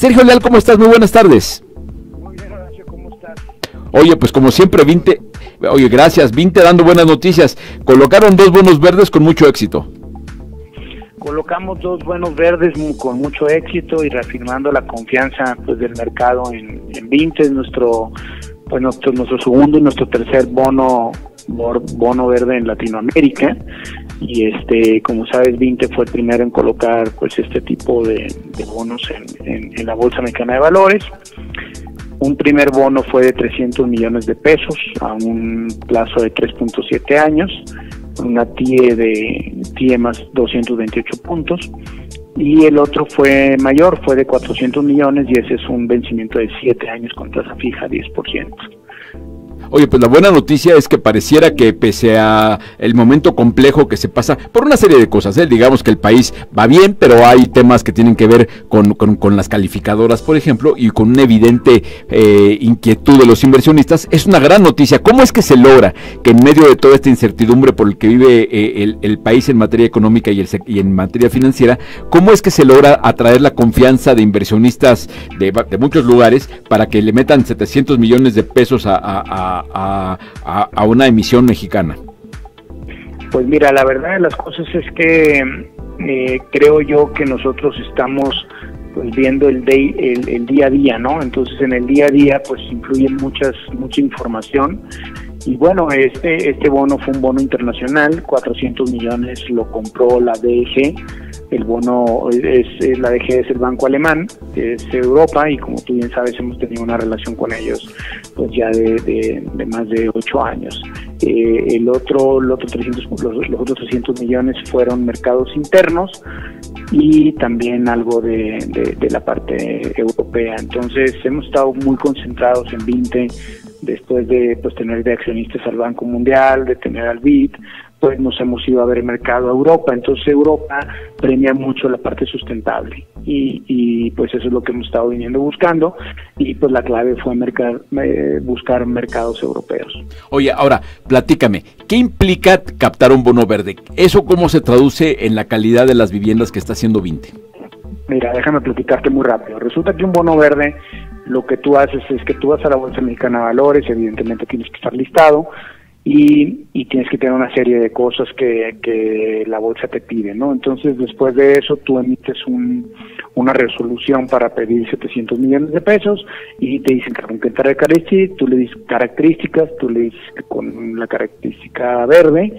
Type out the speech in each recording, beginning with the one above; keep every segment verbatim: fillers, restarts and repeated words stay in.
Sergio Leal, ¿cómo estás? Muy buenas tardes. Muy bien, Horacio, ¿cómo estás? Oye, pues como siempre, Vinte, oye, gracias, Vinte dando buenas noticias. Colocaron dos bonos verdes con mucho éxito. Colocamos dos bonos verdes con mucho éxito y reafirmando la confianza pues del mercado en, en Vinte, es nuestro, pues nuestro, nuestro segundo y nuestro tercer bono bono verde en Latinoamérica. Y este, como sabes, Vinte fue el primero en colocar pues este tipo de, de bonos en, en, en la Bolsa Mexicana de Valores. Un primer bono fue de trescientos millones de pesos a un plazo de tres punto siete años, una T I E de T I E más doscientos veintiocho puntos, y el otro fue mayor, fue de cuatrocientos millones, y ese es un vencimiento de siete años con tasa fija diez por ciento. Oye, pues la buena noticia es que pareciera que pese a el momento complejo que se pasa por una serie de cosas, ¿eh? digamos que el país va bien, pero hay temas que tienen que ver con, con, con las calificadoras, por ejemplo, y con una evidente eh, inquietud de los inversionistas. Es una gran noticia. ¿Cómo es que se logra que en medio de toda esta incertidumbre por el que vive eh, el, el país en materia económica y, el, y en materia financiera, cómo es que se logra atraer la confianza de inversionistas de, de muchos lugares para que le metan setecientos millones de pesos a, a, a A, a, a una emisión mexicana? Pues mira, la verdad de las cosas es que eh, creo yo que nosotros estamos pues viendo el, day, el, el día a día, ¿no? Entonces en el día a día pues influyen muchas mucha información. Y bueno, este este bono fue un bono internacional, cuatrocientos millones lo compró la D E G. El bono es, es la D E G es el banco alemán, es Europa, y como tú bien sabes hemos tenido una relación con ellos pues ya de, de, de más de ocho años. Eh, el otro, el otro trescientos, los, los otros trescientos millones fueron mercados internos y también algo de, de, de la parte europea. Entonces hemos estado muy concentrados en Vinte después de pues tener de accionistas al Banco Mundial, de tener al B I D, pues nos hemos ido a ver el mercado a Europa. Entonces Europa premia mucho la parte sustentable y, y pues eso es lo que hemos estado viniendo buscando, y pues la clave fue mercar, eh, buscar mercados europeos. Oye, ahora, platícame, ¿qué implica captar un bono verde? ¿Eso cómo se traduce en la calidad de las viviendas que está haciendo Vinte? Mira, déjame platicarte muy rápido. Resulta que un bono verde, lo que tú haces es que tú vas a la Bolsa Mexicana de Valores, evidentemente tienes que estar listado, Y, y tienes que tener una serie de cosas que, que la bolsa te pide, ¿no? Entonces, después de eso, tú emites un, una resolución para pedir setecientos millones de pesos y te dicen con qué características, tú le dices características, tú le dices con la característica verde,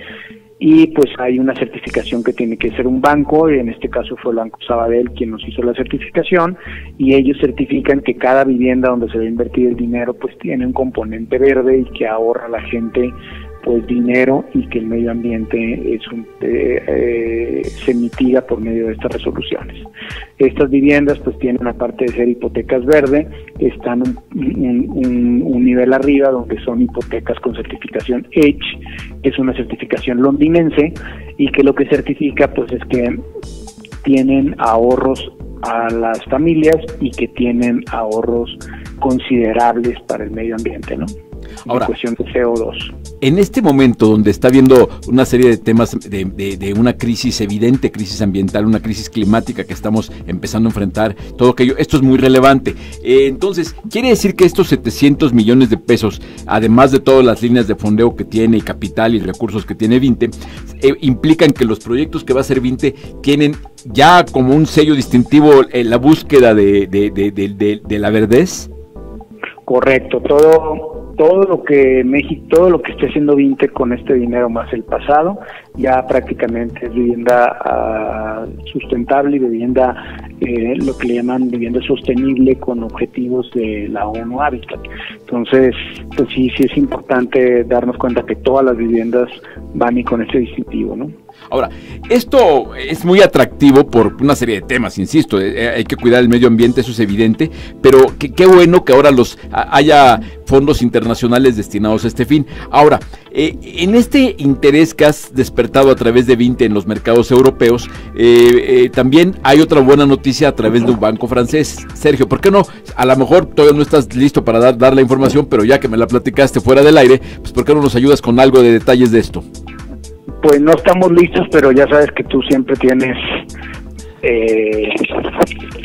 y pues hay una certificación que tiene que ser un banco, y en este caso fue el Banco Sabadell quien nos hizo la certificación, y ellos certifican que cada vivienda donde se va a invertir el dinero pues tiene un componente verde y que ahorra a la gente pues dinero, y que el medio ambiente es un, eh, eh, se mitiga por medio de estas resoluciones. Estas viviendas pues tienen, aparte de ser hipotecas verde, están un, un, un, un nivel arriba donde son hipotecas con certificación H, que es una certificación londinense, y que lo que certifica pues es que tienen ahorros a las familias y que tienen ahorros considerables para el medio ambiente, ¿no? Ahora, en cuestión de C O dos. En este momento donde está habiendo una serie de temas de, de, de una crisis evidente, crisis ambiental, una crisis climática que estamos empezando a enfrentar, todo aquello, esto es muy relevante. Eh, entonces, quiere decir que estos setecientos millones de pesos, además de todas las líneas de fondeo que tiene, y capital y recursos que tiene Vinte, eh, implican que los proyectos que va a hacer Vinte tienen ya como un sello distintivo en la búsqueda de, de, de, de, de, de la verdez. Correcto, todo todo lo que México, todo lo que esté haciendo Vinte con este dinero más el pasado, ya prácticamente es vivienda uh, sustentable y vivienda, eh, lo que le llaman vivienda sostenible con objetivos de la ONU Habitat. Entonces, pues sí, sí es importante darnos cuenta que todas las viviendas van y con ese distintivo, ¿no? Ahora, esto es muy atractivo por una serie de temas, insisto, eh, hay que cuidar el medio ambiente, eso es evidente, pero qué bueno que ahora los haya fondos internacionales destinados a este fin. Ahora, eh, en este interés que has despertado a través de Vinte en los mercados europeos, eh, eh, también hay otra buena noticia a través de un banco francés. Sergio, ¿por qué no? A lo mejor todavía no estás listo para dar, dar la información, pero ya que me la platicaste fuera del aire, pues ¿por qué no nos ayudas con algo de detalles de esto? Pues no estamos listos, pero ya sabes que tú siempre tienes eh,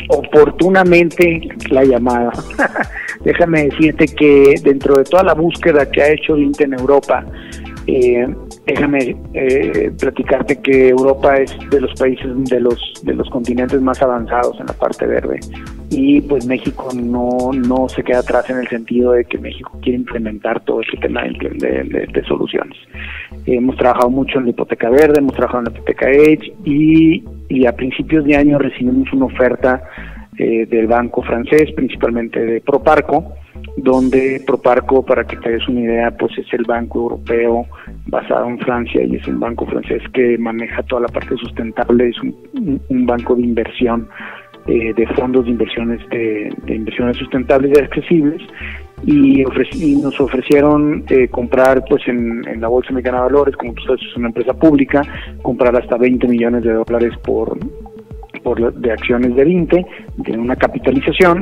oportunamente la llamada. Déjame decirte que dentro de toda la búsqueda que ha hecho Vinte en Europa, eh, déjame eh, platicarte que Europa es de los países de los de los continentes más avanzados en la parte verde, y pues México no no se queda atrás en el sentido de que México quiere implementar todo este tema de, de, de, de soluciones. Eh, hemos trabajado mucho en la hipoteca verde, hemos trabajado en la hipoteca Edge, y, y a principios de año recibimos una oferta eh, del banco francés, principalmente de Proparco, donde Proparco, para que te des una idea, pues es el banco europeo basado en Francia, y es un banco francés que maneja toda la parte sustentable, es un, un, un banco de inversión, eh, de fondos de inversiones de, de inversiones sustentables y accesibles, y, ofreci y nos ofrecieron eh, comprar pues en, en la Bolsa Mexicana de Valores, como tú sabes, es una empresa pública, comprar hasta veinte millones de dólares por, por de acciones de Vinte, de una capitalización.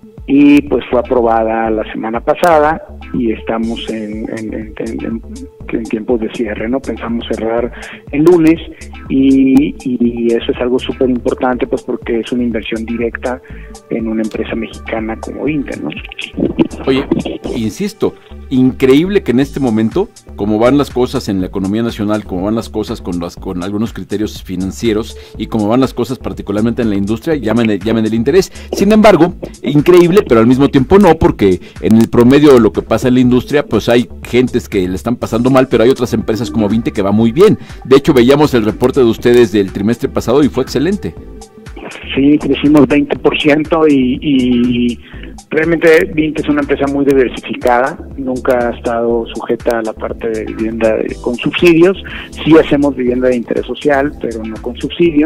Y pues fue aprobada la semana pasada y estamos en, en, en, en, en tiempos de cierre, ¿no? Pensamos cerrar el lunes, y, y eso es algo súper importante, pues porque es una inversión directa en una empresa mexicana como Vinte, ¿no? Oye, insisto, increíble que en este momento, como van las cosas en la economía nacional, como van las cosas con las con algunos criterios financieros y como van las cosas particularmente en la industria, llamen, llamen el interés. Sin embargo, increíble, pero al mismo tiempo no, porque en el promedio de lo que pasa en la industria, pues hay gentes que le están pasando mal, pero hay otras empresas como Vinte que va muy bien. De hecho, veíamos el reporte de ustedes del trimestre pasado y fue excelente. Sí, crecimos veinte por ciento y, y realmente Vinte es una empresa muy diversificada, nunca ha estado sujeta a la parte de vivienda de, con subsidios. Sí hacemos vivienda de interés social, pero no con subsidio,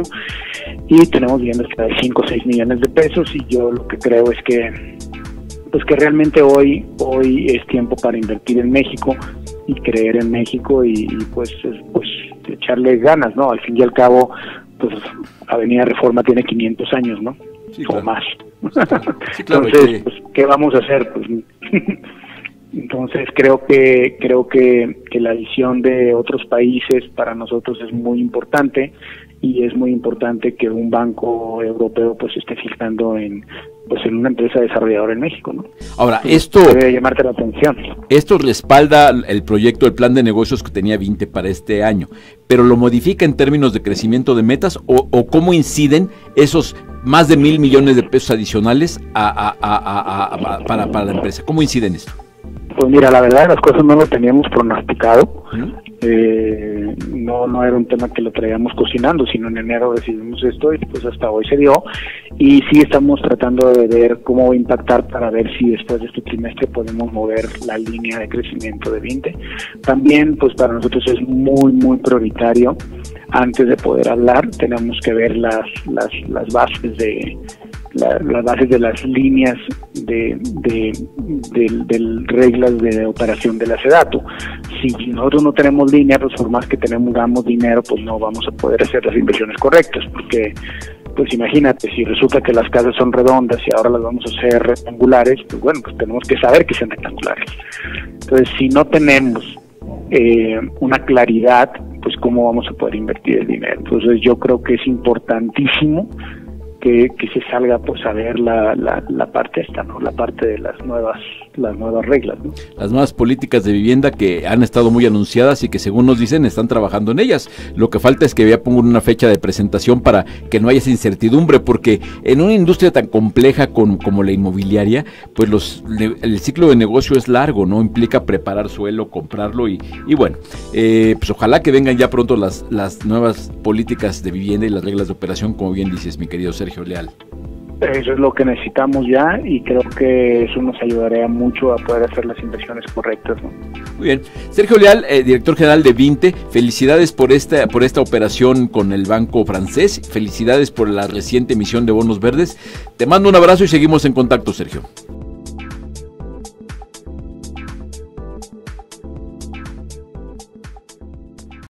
y tenemos viviendas de cinco o seis millones de pesos, y yo lo que creo es que pues que realmente hoy hoy es tiempo para invertir en México y creer en México, y, y pues pues echarle ganas, ¿no? Al fin y al cabo, pues Avenida Reforma tiene quinientos años, ¿no? Sí, claro. O más. Sí, claro. Entonces, que... pues, ¿qué vamos a hacer? Pues entonces creo que creo que, que la visión de otros países para nosotros es muy importante, y es muy importante que un banco europeo pues esté fijando en pues en una empresa desarrolladora en México, ¿no? Ahora, Entonces, esto debe llamarte la atención. Esto respalda el proyecto, el plan de negocios que tenía Vinte para este año, pero lo modifica en términos de crecimiento de metas, o, o cómo inciden esos más de mil millones de pesos adicionales a, a, a, a, a, a, para, para la empresa. ¿Cómo inciden esto? Pues mira, la verdad las cosas no lo teníamos pronosticado. ¿Mm? Eh, no no era un tema que lo traíamos cocinando, sino en enero decidimos esto y pues hasta hoy se dio, y sí estamos tratando de ver cómo va a impactar para ver si después de este trimestre podemos mover la línea de crecimiento de Vinte. También pues para nosotros es muy muy prioritario, antes de poder hablar tenemos que ver las las, las bases de La, las bases de las líneas de, de, de, de reglas de operación de la SEDATU. Si nosotros no tenemos línea, pues por más que tenemos damos dinero, pues no vamos a poder hacer las inversiones correctas, porque pues imagínate, si resulta que las casas son redondas y ahora las vamos a hacer rectangulares, pues bueno, pues tenemos que saber que sean rectangulares. Entonces, si no tenemos eh, una claridad, pues cómo vamos a poder invertir el dinero. Entonces yo creo que es importantísimo Que, que se salga pues a ver la, la, la parte esta, ¿no? La parte de las nuevas las nuevas reglas, ¿no? Las nuevas políticas de vivienda que han estado muy anunciadas y que según nos dicen están trabajando en ellas. Lo que falta es que ya pongan una fecha de presentación para que no haya esa incertidumbre, porque en una industria tan compleja con, como la inmobiliaria, pues los el ciclo de negocio es largo, ¿no? Implica preparar suelo, comprarlo y, y bueno, eh, pues ojalá que vengan ya pronto las, las nuevas políticas de vivienda y las reglas de operación, como bien dices, mi querido Sergio Leal. Eso es lo que necesitamos ya, y creo que eso nos ayudaría mucho a poder hacer las inversiones correctas, ¿no? Muy bien. Sergio Leal, eh, director general de Vinte, felicidades por esta, por esta operación con el banco francés, felicidades por la reciente emisión de bonos verdes. Te mando un abrazo y seguimos en contacto, Sergio.